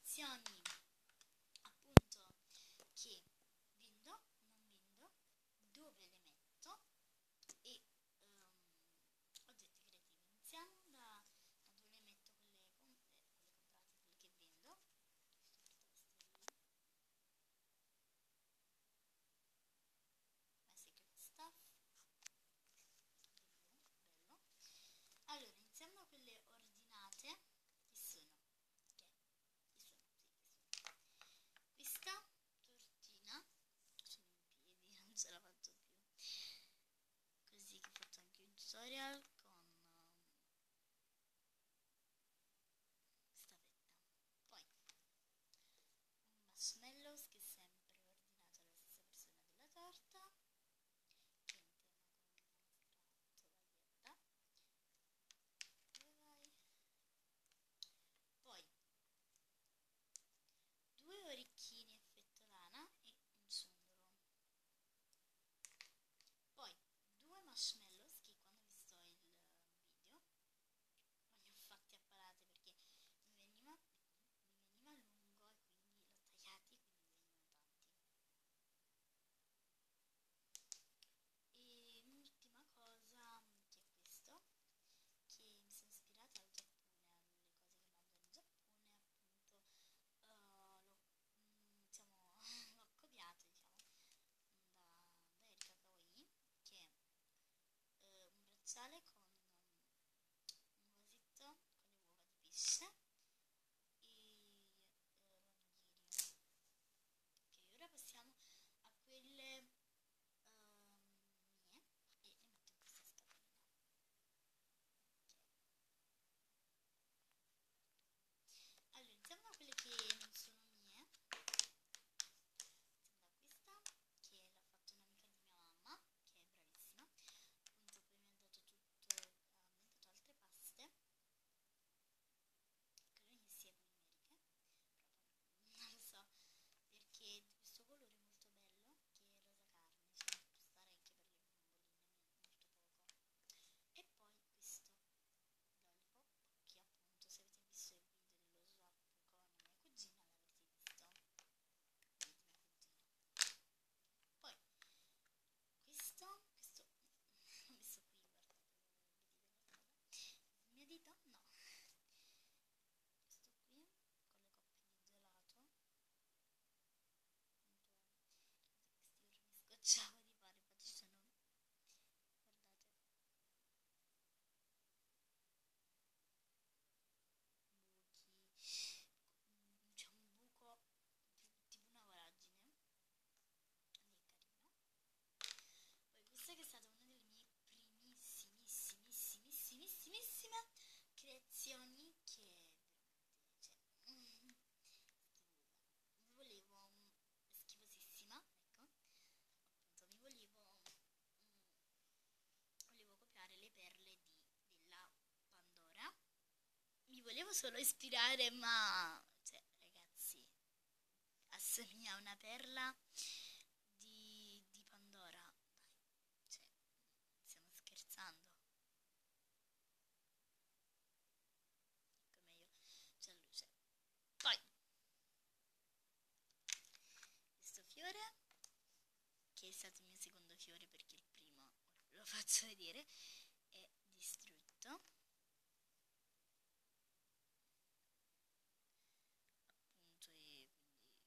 confezioni appunto che vendo, non vendo, dove le metto e oggetti creativi. Iniziamo da dove le metto quelle comprate, quelle che vendo. My Secret Stuff bello. Allora, iniziamo da quelle ordinate che sono questa tortina, sono in piedi, non ce la faccio più, così che ho fatto anche un tutorial con questa fetta. Poi un marshmallows che è sempre ordinato alla stessa persona della torta, che è in tema con una tovaglietta. Dove vai? Poi due orecchini a fettolana e un sondolo. Poi due marshmallows che quando ho visto il video non li ho fatti a palate perché mi veniva lungo e quindi l'ho tagliati, quindi mi venivano tanti. E l'ultima cosa che è questo, che mi sono ispirata al Giappone, alle cose che mandano in Giappone, appunto diciamo, l'ho copiato, diciamo, da Erika Kawaii, che è un bracciale con un vasetto con le uova di pesce e l'onigiri. Ok, ora passiamo a quelle mie e le metto in questa scatolina. Ok. Allora, iniziamo da quelle che non sono mie. Iniziamo da questa, che l'ha fatto un'amica di mia mamma, che è bravissima. Appunto, poi mi ha dato tutto, mi ha dato altre paste. Credo che sia polimeriche, però poi non lo so, perché di questo colore molto bello, che è rosa carne, ci fa tutto stare anche per le bamboline, molto poco. E poi questo lollipop, che appunto se avete visto il video dello swap con mia cugina l'avrete visto, vedete mia cugina. Poi questo l'ho messo qui, guardate, vedete qualcosa? Il mio dito? No. Questo qui con le coppe di gelato, appunto, questi ora mi scocciavo di fare, infatti ci sono, guardate, buchi, c'è un buco tipo una voragine, quindi è carino. Poi questa che è stata una delle mie primissimissimissime creazioni, che veramente, cioè, schifosa. Mi volevo, schifosissima, ecco, appunto volevo copiare le perle della Pandora. Mi volevo solo ispirare, ma, cioè, ragazzi, assomiglia a una perla di Pandora. Dai, cioè, stiamo scherzando. Ecco meglio, c'è luce. Poi, questo fiore, che è stato il mio secondo fiore perché il primo, ora ve lo faccio vedere, è distrutto. Appunto, e quindi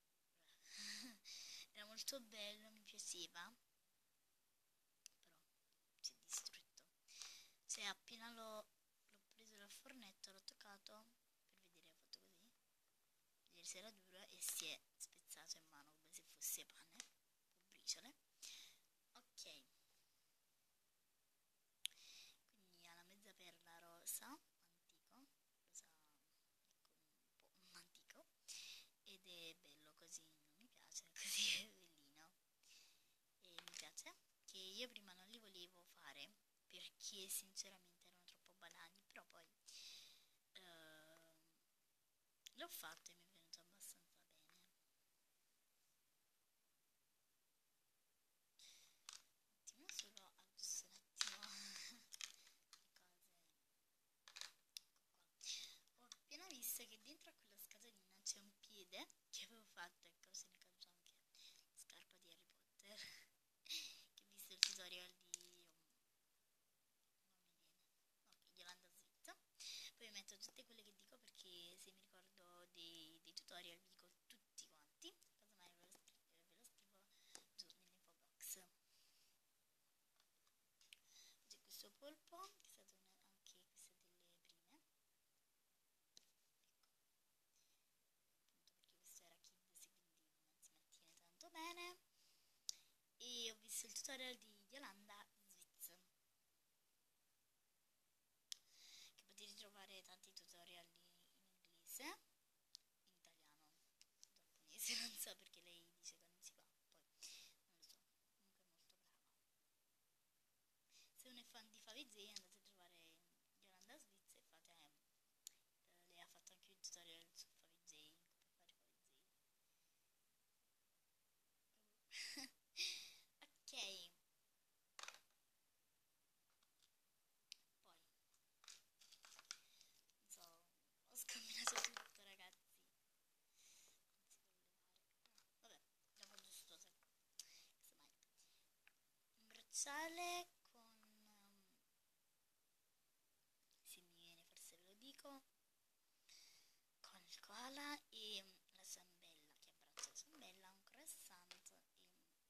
era molto bello, mi piaceva, però si è distrutto. Cioè, appena l'ho preso dal fornetto, l'ho toccato per vedere, ho fatto così, vedere se era duro e si è spezzato in mano come se fosse pane o briciole. Ok, quindi ha la mezza perla rosa, antico, rosa, ecco, un po' antico, ed è bello così, non mi piace, così è bellino. E mi piace che io prima non li volevo fare perché sinceramente erano troppo banali, però poi l'ho fatto e mi è venuto abbastanza bene. Un attimo solo aggiusto un attimo le cose. Ecco qua. Ho appena visto che dentro a quella scatolina c'è fatto, ecco, se ne calcio anche la scarpa di Harry Potter, che ho visto il tutorial di... non mi viene. Ok, Yolanda Sweet. Poi metto tutte quelle che dico perché se mi ricordo dei tutorial vi dico tutti quanti, casomai ve lo scrivo giù nell'info box. C'è questo polpo, che è stato anche questa delle prime, ecco, appunto perché questo era Kids, quindi non si mantiene tanto bene. E ho visto il tutorial di Yolanda Switz, che potete trovare tanti tutorial in inglese, in italiano, giapponese, non so perché lei dice che non si fa, poi non lo so, comunque è molto brava. Se uno è fan di Favizzi andate a trovare Yolanda Switz e fate, lei ha fatto anche un tutorial su Favizzi, come fare Favizzi. Ok, poi, non so, ho scombinato tutto ragazzi, non si può levare. Vabbè, dopo giusto se, casomai. Un bracciale con, se mi viene forse ve lo dico, con il koala e la ciambella, che abbraccia la ciambella, un croissant e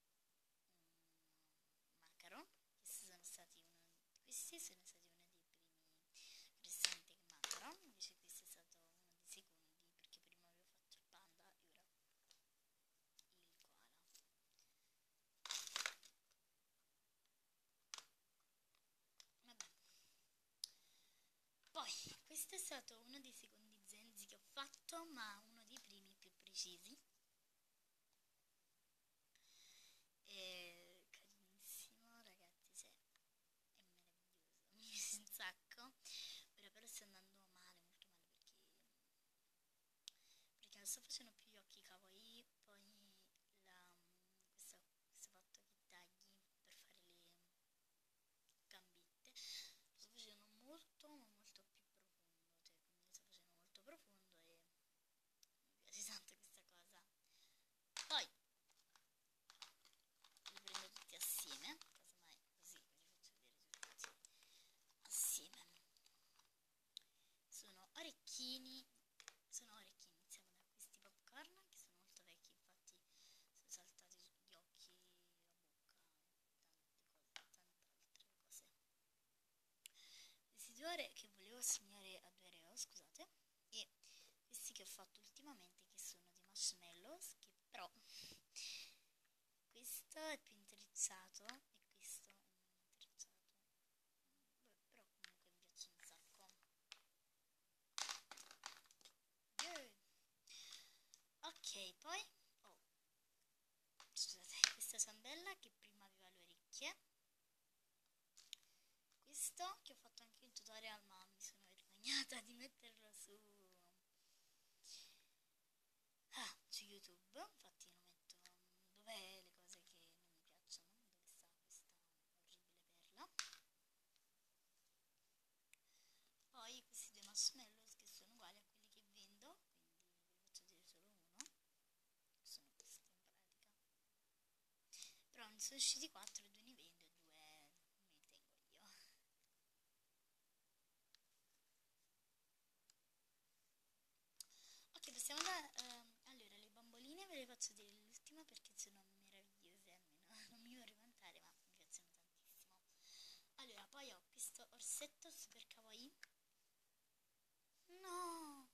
un macaron. Questi sono stati uno dei primi croissant e macaron, invece questo è stato uno dei secondi perché prima avevo fatto il panda e ora il koala. Vabbè. Poi, questo è stato uno dei secondi zenzi che ho fatto, ma uno dei primi più precisi. È carinissimo, ragazzi, cioè, è meraviglioso, mi piace un sacco. Ora però sta andando male, molto male, perché non sto facendo più gli occhi kawaii, poi questo fatto che tagli per fare le gambette, lo sto facendo molto, ma molto più profondo, cioè quindi lo sto facendo molto profondo e mi piace tanto questa cosa. Poi li prendo tutti assieme, casomai così ve li faccio vedere tutti assieme. Sono orecchini, iniziamo da questi popcorn che sono molto vecchi, infatti sono saltati gli occhi, la bocca e tante altre cose. Questi due che volevo assegnare a 2 euro, scusate, e questi che ho fatto ultimamente che sono di marshmallows, che però questo è più intrecciato e questo è meno intrecciato. Beh, però comunque mi piacciono un sacco. Yeah. Ok, poi oh, scusate, questa ciambella che prima aveva le orecchie. Questo che ho fatto anche il tutorial ma mi sono vergognata di metterlo su YouTube, infatti lo metto dov'è le cose che non mi piacciono, dove sta questa orribile perla. Poi questi due marshmallows che sono uguali a quelli che vendo, quindi ve ne faccio vedere solo uno, sono questi in pratica. Però ne sono usciti 4 e 2 ne vendo e 2 me li tengo io. Ok, passiamo allora, le bamboline ve le faccio vedere l'ultima perché sono meravigliose, almeno non mi vorrei vantare, ma mi piacciono tantissimo. Allora, poi ho questo orsetto super kawaii. No!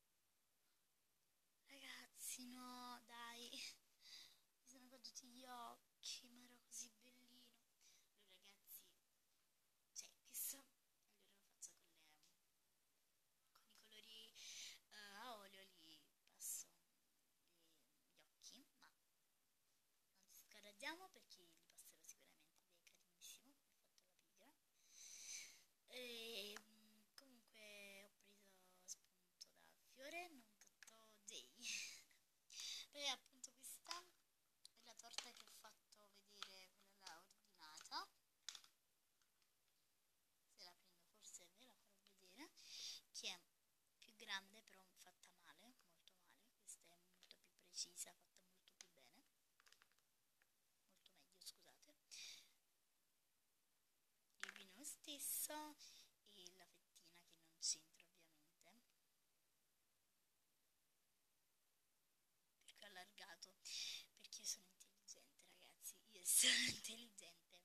Ragazzi, no, dai. Mi sono caduti gli occhi, ma era così bellino. Allora, ragazzi, cioè, questo... Allora lo faccio con i colori a olio, li passo gli occhi, ma non ci scoraggiamo perché li passerò sicuramente ed è carinissimo, come ho fatto la pigra. E comunque ho preso spunto da Fiore non tutto J. Perché appunto questa è la torta che ho fatto vedere, quella là ordinata. Se la prendo forse ve la farò vedere, che è più grande però fatta male, molto male. Questa è molto più precisa, sono intelligente.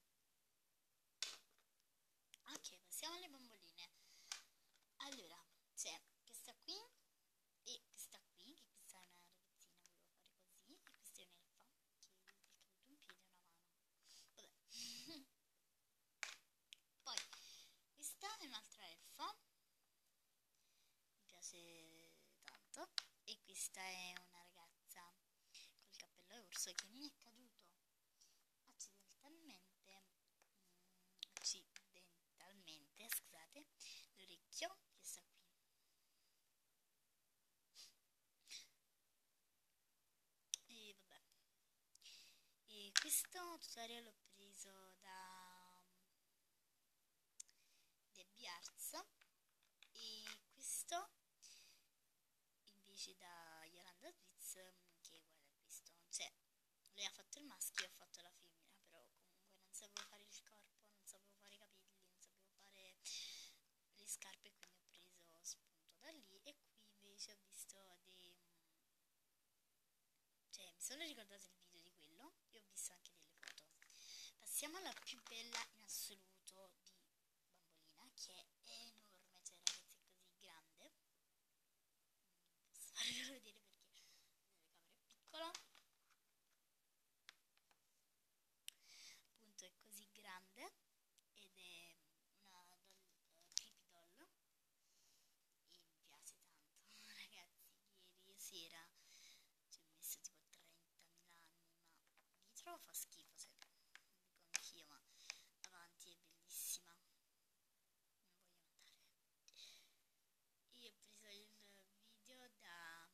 Ok, passiamo alle bamboline. Allora, c'è questa qui e questa qui, che questa è una ragazzina, volevo fare così, e questa è un'elfa, che ha avuto un piede e una mano. Vabbè. Poi, questa è un'altra elfa, mi piace tanto, e questa è una ragazza col cappello orso che mi è caduto accidentalmente, scusate, l'orecchio che sta qui. E vabbè. E questo tutorial l'ho preso da Debbie Arts e questo invece da Yolanda Twitz, che è uguale a questo. Cioè, lei ha fatto il maschio e ho fatto la femmina, però comunque non sapevo fare il corpo, non sapevo fare i capelli, non sapevo fare le scarpe, quindi ho preso spunto da lì. E qui invece ho visto dei... cioè mi sono ricordato il video di quello e ho visto anche delle foto. Passiamo alla più bella in assoluto di Bambolina, che è enorme, cioè ragazzi è così grande. Non posso farvelo vedere perché la telecamera è piccola. Appunto è così grande ed è una creepy doll e mi piace tanto. Ragazzi, ieri sera ci ho messo tipo 30.000 anni, ma dietro fa schifo, cioè, lo dico anch'io, ma avanti è bellissima, non voglio notare. E ho preso il video da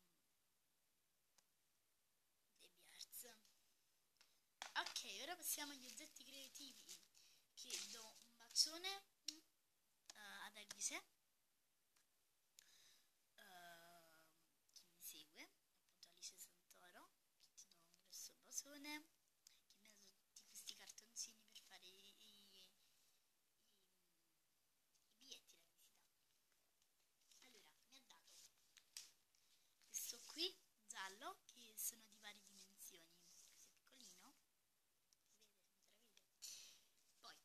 Debbie Arts. Ok, ora passiamo agli oggetti creativi, che do un bacione ad Alice, che mi segue, appunto Alice Santoro, ti do un grosso bacione, che mi ha dato tutti questi cartoncini per fare i biglietti da visita. Allora, mi ha dato questo qui giallo, che sono di varie dimensioni, questo è piccolino, si vede, si intravede.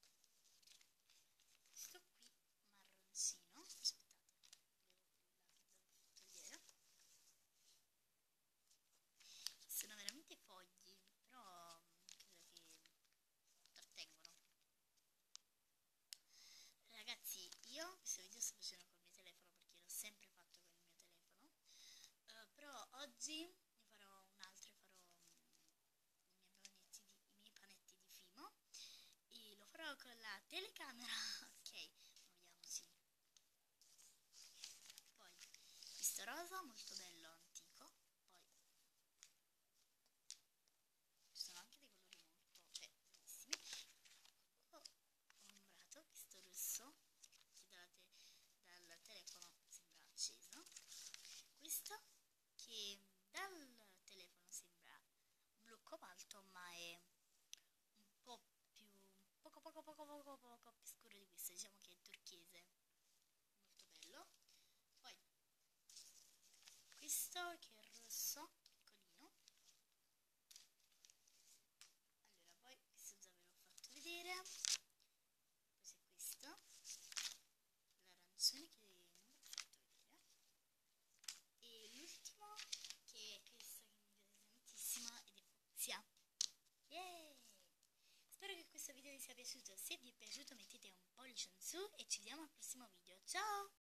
Poi questo qui marroncino, aspettate, levo quella che vi avevo fatto vedere. Sono veramente fogli, però credo che trattengono. Ragazzi, io questo video sto facendo col mio telefono perché l'ho sempre fatto con il mio telefono, però oggi ne farò un altro e farò i miei panetti di Fimo e lo farò con la telecamera. Ok, muoviamoci. Poi questo rosa molto bello, antico. Poi ci sono anche dei colori molto, cioè, bellissimi. Ho ombrato questo rosso che dal telefono sembra acceso. Questo che dal telefono sembra blu cobalto, ma è un po' più, poco più scuro di questo, diciamo che è turchese, molto bello. Poi questo che è rosso, piccolino. Allora, poi questo già ve l'ho fatto vedere. Poi c'è questo, l'arancione che non ve l'ho fatto vedere. E l'ultimo che è questo che mi piace tantissimo ed è fucsia. Yeah! Spero che questo video vi sia piaciuto. Se vi è piaciuto mettete un pollice in su e ci vediamo al prossimo video. Ciao!